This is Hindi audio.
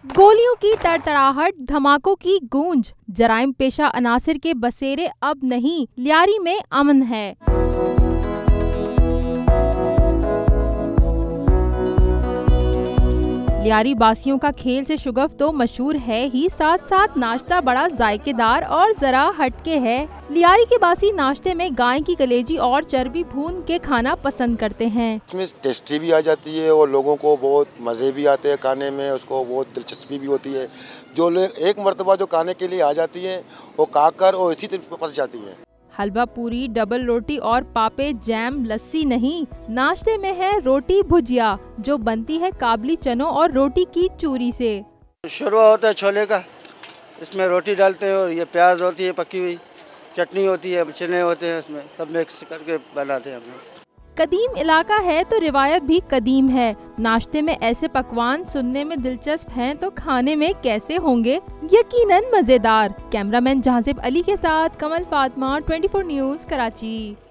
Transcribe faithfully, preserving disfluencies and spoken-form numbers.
गोलियों की तड़तड़ाहट, धमाकों की गूंज, जराइम पेशा अनासिर के बसेरे अब नहीं, लियारी में अमन है। लियारी बासियों का खेल से शुगफ तो मशहूर है ही, साथ साथ नाश्ता बड़ा जायकेदार और जरा हटके है। लियारी के बासी नाश्ते में गाय की कलेजी और चर्बी भून के खाना पसंद करते हैं। इसमें टेस्टी भी आ जाती है और लोगों को बहुत मज़े भी आते हैं खाने में, उसको बहुत दिलचस्पी भी होती है। जो लोग एक मरतबा जो खाने के लिए आ जाती है वो खाकर और इसी तरह फंस जाती है। हलवा पूरी, डबल रोटी और पापे, जैम, लस्सी नहीं, नाश्ते में है रोटी भुजिया, जो बनती है काबली चनों और रोटी की चूरी से। शुरुआत होता है छोले का, इसमें रोटी डालते हैं और ये प्याज होती है पकी हुई, चटनी होती है, चने होते हैं, इसमें सब मिक्स करके बनाते हैं हम लोग। कदीम इलाका है तो रिवायत भी कदीम है। नाश्ते में ऐसे पकवान सुनने में दिलचस्प हैं तो खाने में कैसे होंगे यकीनन मजेदार। कैमरामैन जहाजिब अली के साथ Kamal Fatima, twenty four news, Karachi.